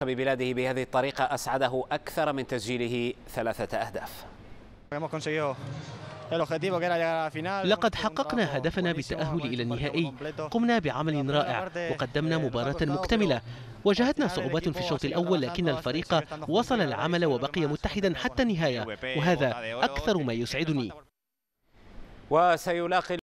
ببلاده بهذه الطريقة أسعده أكثر من تسجيله 3 أهداف. لقد حققنا هدفنا بالتأهل إلى النهائي. قمنا بعمل رائع وقدمنا مباراة مكتملة. واجهتنا صعوبات في الشوط الأول، لكن الفريق وصل العمل وبقي متحدا حتى النهاية، وهذا أكثر ما يسعدني. وسيلاقي